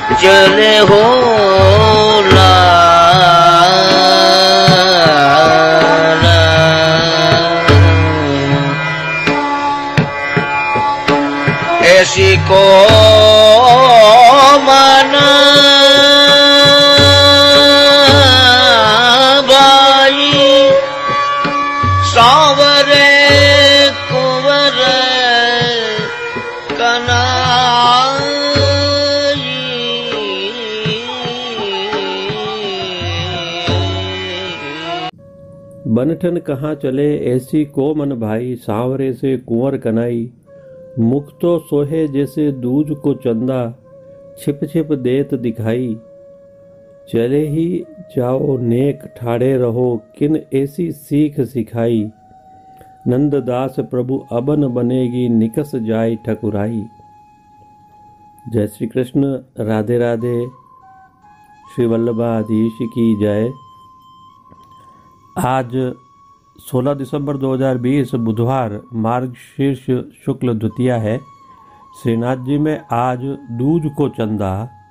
चले हो ऐसी को माना भाई सावरे कुंवर बनठन कहाँ चले ऐसी को मन भाई सांवरे से कुंवर कनाई। मुख तो सोहे जैसे दूज को चंदा छिप छिप देत दिखाई। चले ही जाओ नेक ठाड़े रहो किन ऐसी सीख सिखाई। नंददास प्रभु अबन बनेगी निकस जाय ठकुराई। जय श्री कृष्ण। राधे राधे। श्री वल्लभाधीश की जय। आज 16 दिसंबर 2020 बुधवार मार्गशीर्ष शुक्ल द्वितीया है। श्रीनाथ जी में आज दूज को चंदा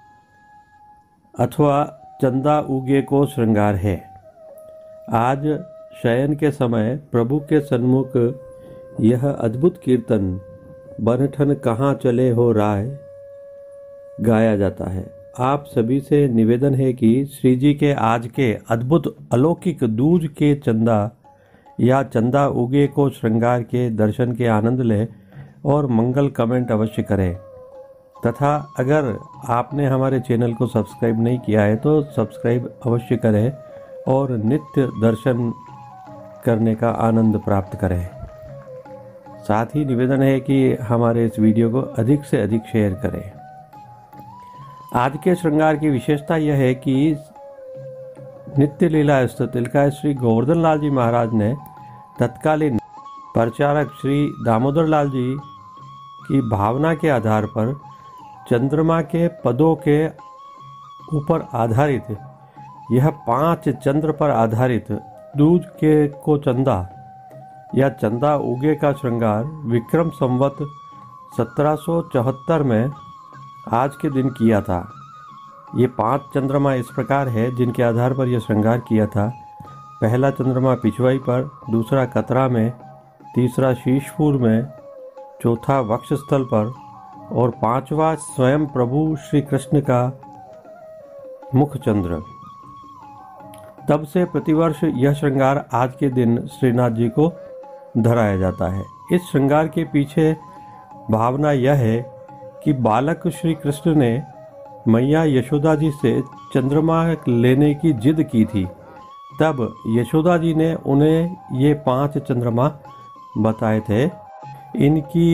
अथवा चंदा उगे को श्रृंगार है। आज शयन के समय प्रभु के सन्मुख यह अद्भुत कीर्तन बनठन कहाँ चले हो राय गाया जाता है। आप सभी से निवेदन है कि श्री जी के आज के अद्भुत अलौकिक दूज के चंदा या चंदा उगे को श्रृंगार के दर्शन के आनंद लें और मंगल कमेंट अवश्य करें। तथा अगर आपने हमारे चैनल को सब्सक्राइब नहीं किया है तो सब्सक्राइब अवश्य करें और नित्य दर्शन करने का आनंद प्राप्त करें। साथ ही निवेदन है कि हमारे इस वीडियो को अधिक से अधिक शेयर करें। आज के श्रृंगार की विशेषता यह है कि नित्य लीला तिलका श्री गोवर्धन लाल जी महाराज ने तत्कालीन प्रचारक श्री दामोदर लाल जी की भावना के आधार पर चंद्रमा के पदों के ऊपर आधारित यह 5 चंद्र पर आधारित दूज के को चंदा या चंदा उगे का श्रृंगार विक्रम संवत 1774 में आज के दिन किया था। ये 5 चंद्रमा इस प्रकार है जिनके आधार पर यह श्रृंगार किया था। पहला चंद्रमा पिछवाई पर, दूसरा कतरा में, तीसरा शीशपुर में, चौथा वक्षस्थल पर और 5वां स्वयं प्रभु श्री कृष्ण का मुख चंद्र। तब से प्रतिवर्ष यह श्रृंगार आज के दिन श्रीनाथ जी को धराया जाता है। इस श्रृंगार के पीछे भावना यह है कि बालक श्री कृष्ण ने मैया यशोदा जी से चंद्रमा लेने की जिद की थी। तब यशोदा जी ने उन्हें ये 5 चंद्रमा बताए थे। इनकी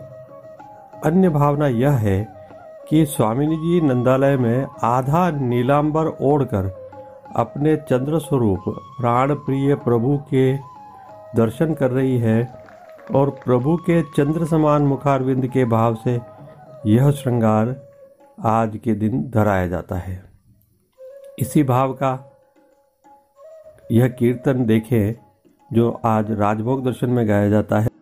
अन्य भावना यह है कि स्वामिनी जी नंदालय में आधा नीलांबर ओढ़कर अपने चंद्र स्वरूप प्राण प्रिय प्रभु के दर्शन कर रही है और प्रभु के चंद्र समान मुखारविंद के भाव से यह श्रृंगार आज के दिन धराया जाता है। इसी भाव का यह कीर्तन देखें जो आज राजभोग दर्शन में गाया जाता है।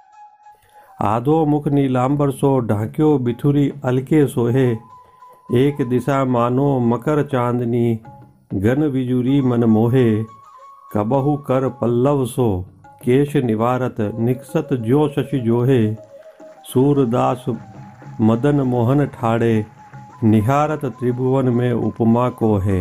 आधो मुख नीलांबर सो ढाक्यो बिथुरी अलके सोहे। एक दिशा मानो मकर चांदनी गन विजुरी मन मोहे। कबहु कर पल्लव सो केश निवारत निकसत जो शशि जोहे। सूरदास मदन मोहन ठाड़े निहारत त्रिभुवन में उपमा को है।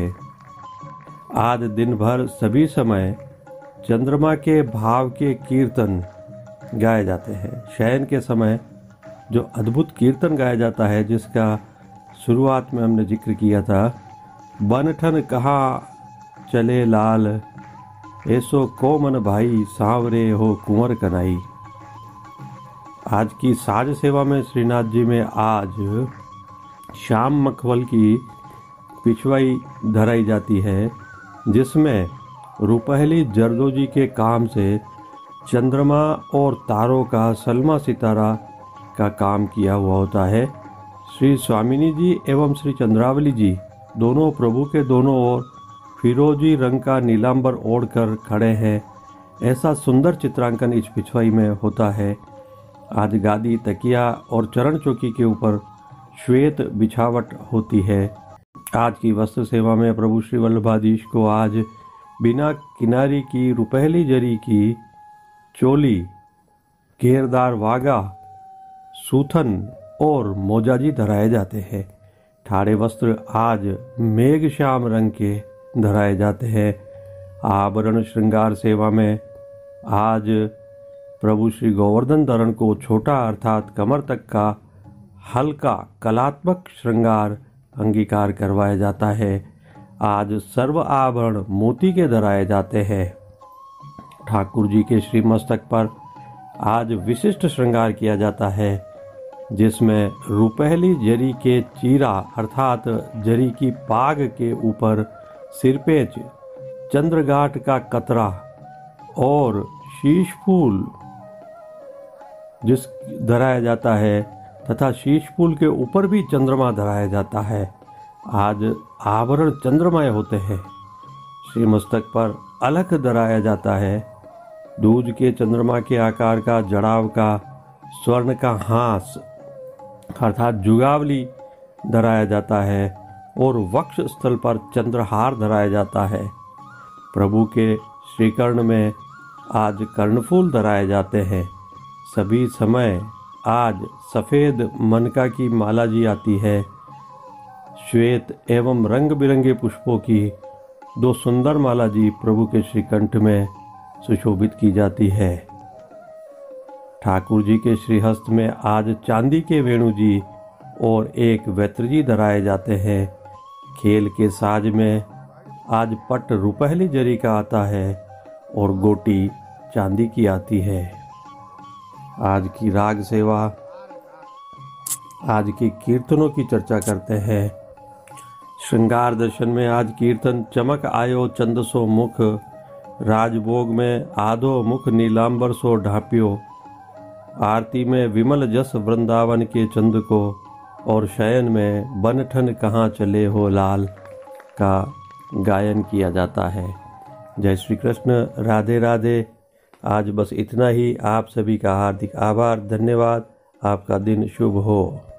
आज दिन भर सभी समय चंद्रमा के भाव के कीर्तन गाए जाते हैं। शयन के समय जो अद्भुत कीर्तन गाया जाता है जिसका शुरुआत में हमने जिक्र किया था, बनठन कहाँ चले लाल ऐसो को मन भाई सांवरे हो कुंवर कनाई। आज की साज सेवा में श्रीनाथ जी में आज श्याम मखवल की पिछवाई धराई जाती है जिसमें रुपहली जरदोजी के काम से चंद्रमा और तारों का सलमा सितारा का काम किया हुआ होता है। श्री स्वामिनी जी एवं श्री चंद्रावली जी दोनों प्रभु के दोनों ओर फिरोजी रंग का नीलांबर ओढ़कर खड़े हैं। ऐसा सुंदर चित्रांकन इस पिछवाई में होता है। आज गादी, तकिया और चरण चौकी के ऊपर श्वेत बिछावट होती है। आज की वस्त्र सेवा में प्रभु श्री वल्लभाधीश को आज बिना किनारी की रुपहली जरी की चोली, घेरदार वागा, सूथन और मोजाजी धराए जाते हैं। ठाड़े वस्त्र आज मेघ श्याम रंग के धराए जाते हैं। आभरण श्रृंगार सेवा में आज प्रभु श्री गोवर्धन धरण को छोटा अर्थात कमर तक का हल्का कलात्मक श्रृंगार अंगीकार करवाया जाता है। आज सर्व आभरण मोती के धराए जाते हैं। ठाकुर जी के श्री मस्तक पर आज विशिष्ट श्रृंगार किया जाता है, जिसमें रुपहली जरी के चीरा अर्थात जरी की पाग के ऊपर सिरपेच, चंद्रगाट का कतरा और शीश फूल जिस धराया जाता है तथा शीश फूल के ऊपर भी चंद्रमा धराया जाता है। आज आभरण चंद्रमय होते हैं। श्री मस्तक पर अलख धराया जाता है। दूज के चंद्रमा के आकार का जड़ाव का स्वर्ण का हास अर्थात जुगावली धराया जाता है और वक्ष स्थल पर चंद्रहार धराया जाता है। प्रभु के श्रीकर्ण में आज कर्णफूल धराए जाते हैं। सभी समय आज सफ़ेद मनका की माला जी आती है। श्वेत एवं रंग बिरंगे पुष्पों की 2 सुंदर माला जी प्रभु के श्रीकंठ में सुशोभित की जाती है। ठाकुर जी के श्रीहस्त में आज चांदी के वेणु जी और एक वैत्र जी धराए जाते हैं। खेल के साज में आज पट रुपहली जरी का आता है और गोटी चांदी की आती है। आज की राग सेवा, आज के कीर्तनों की चर्चा करते हैं। श्रृंगार दर्शन में आज कीर्तन चमक आयो चंद सो मुख, राजभोग में आधो मुख नीलांबर सो ढांपियो, आरती में विमल जस वृंदावन के चंद को, और शयन में बनठन कहाँ चले हो लाल का गायन किया जाता है। जय श्री कृष्ण, राधे राधे। आज बस इतना ही। आप सभी का हार्दिक आभार, धन्यवाद। आपका दिन शुभ हो।